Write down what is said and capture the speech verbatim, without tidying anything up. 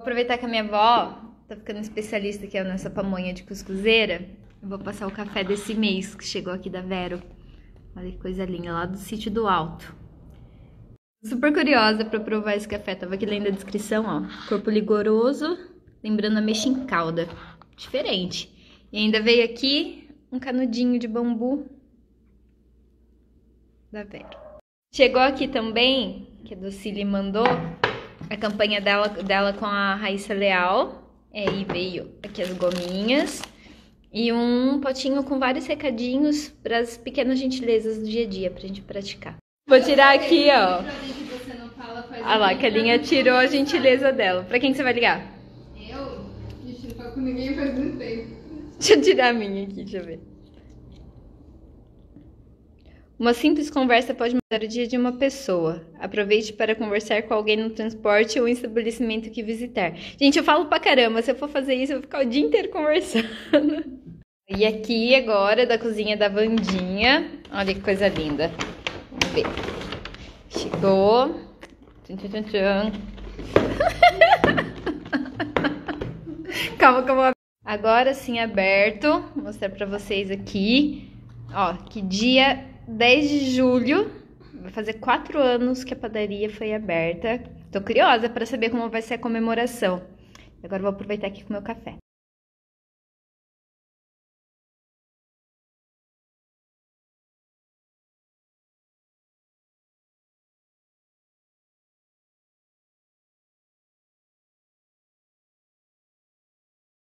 aproveitar que a minha avó tá ficando especialista aqui nessa pamonha de cuscuzeira. Eu vou passar o café desse mês que chegou aqui da Vero. Olha que coisa linda, lá do Sítio do Alto. Super curiosa pra provar esse café. Tava aqui lendo a descrição, ó. Corpo ligoroso, lembrando ameixa em calda. Diferente. E ainda veio aqui um canudinho de bambu da Vero. Chegou aqui também, que a Docile mandou, a campanha dela, dela com a Raíssa Leal. É, e veio aqui as gominhas. E um potinho com vários recadinhos para as pequenas gentilezas do dia a dia, pra gente praticar. Vou tirar aqui, ó. Olha lá, que a Linha tirou a gentileza dela. Pra quem que você vai ligar? Eu? Ixi, não falo com ninguém faz muito tempo. Deixa eu tirar a minha aqui, deixa eu ver. Uma simples conversa pode mudar o dia de uma pessoa. Aproveite para conversar com alguém no transporte ou em estabelecimento que visitar. Gente, eu falo pra caramba. Se eu for fazer isso, eu vou ficar o dia inteiro conversando. E aqui agora, da cozinha da Vandinha. Olha que coisa linda. Vamos ver. Chegou. Tchan, tchan, tchan. Calma, calma. Agora sim, aberto. Vou mostrar pra vocês aqui. Ó, que dia dez de julho. Vai fazer quatro anos que a padaria foi aberta. Tô curiosa pra saber como vai ser a comemoração. Agora vou aproveitar aqui com o meu café.